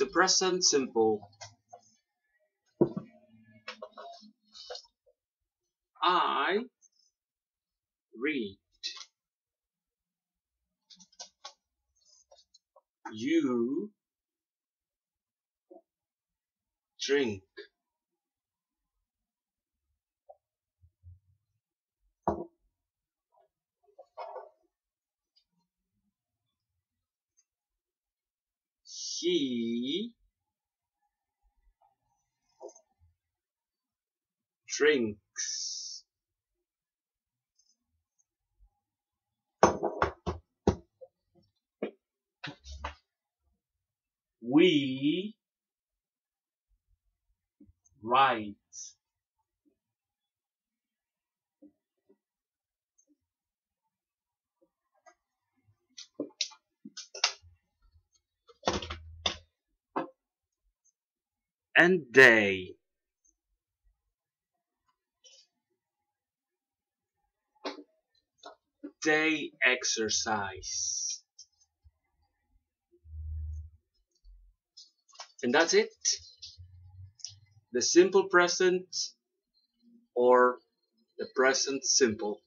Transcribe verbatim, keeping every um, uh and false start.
the present simple. I read. You drink. He drinks. We write. And they. They exercise. And that's it. The simple present or the present simple.